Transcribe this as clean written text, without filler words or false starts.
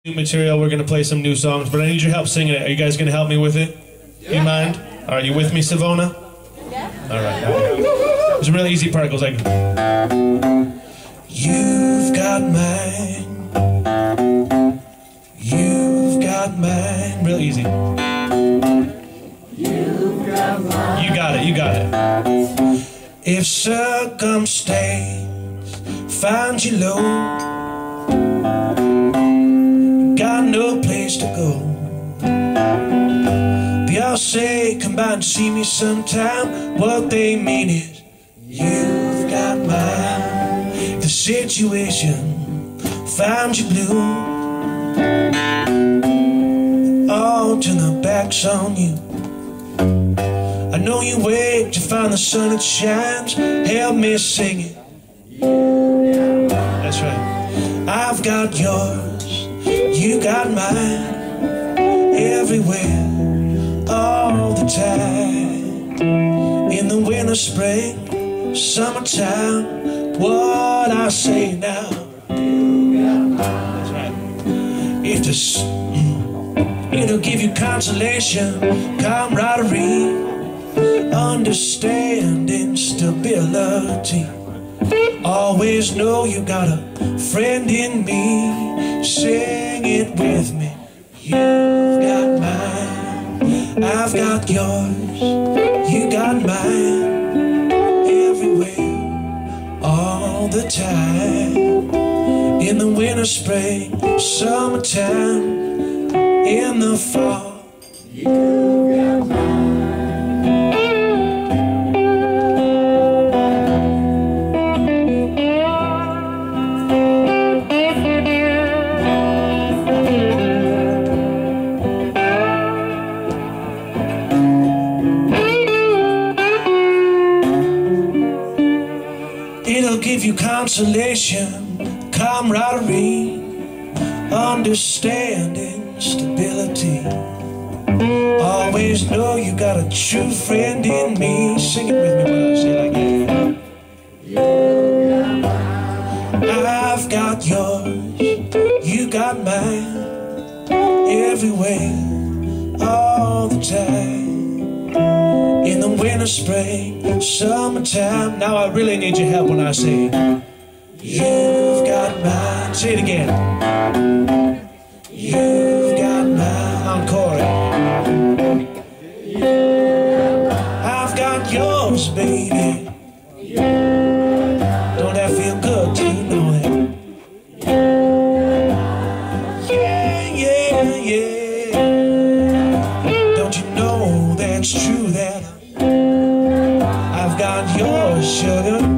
New material. We're gonna play some new songs, but I need your help singing it. Are you guys gonna help me with it? Yeah. You mind? Are you with me, Savona? Yeah. All right. There's a really easy part. It goes like, you've got mine. You've got mine. Real easy. You've got mine. You got it. You got it. If circumstance finds you low, got no place to go, they all say, come by and see me sometime. What they mean is, you've got mine. The situation found you blue, all turn their backs on you. I know you wait to find the sun that shines. Help me sing it. That's right. I've got yours, you got mine, everywhere, all the time. In the winter, spring, summertime, what I say now. That's right. It'll give you consolation, camaraderie, understanding, stability. Always know you got a friend in me. Sing it with me. You've got mine, I've got yours, you got mine, everywhere, all the time. In the winter, spring, summertime, in the fall, you got mine. It'll give you consolation, camaraderie, understanding, stability. Always know you got a true friend in me. Sing it with me when I say it like that. I've got yours, you got mine, everywhere, all the time. In the winter, spring, summertime. Now I really need your help when I say, you've got mine. Say it again. You've got mine. Encore. I've got yours, baby. Don't that feel good? Do you know that? Yeah, yeah, yeah. Don't you know that's true that I've got yours, sugar?